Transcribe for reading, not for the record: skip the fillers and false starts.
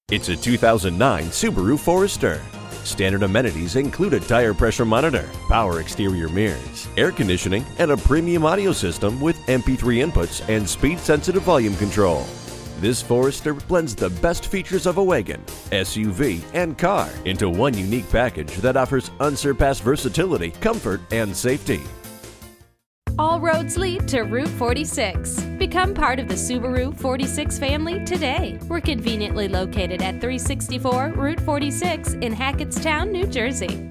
It's a 2009 Subaru Forester. Standard amenities include a tire pressure monitor, power exterior mirrors, air conditioning, and a premium audio system with MP3 inputs and speed-sensitive volume control. This Forester blends the best features of a wagon, SUV, and car into one unique package that offers unsurpassed versatility, comfort, and safety. All roads lead to Route 46. Become part of the Subaru 46 family today. We're conveniently located at 364 Route 46 in Hackettstown, New Jersey.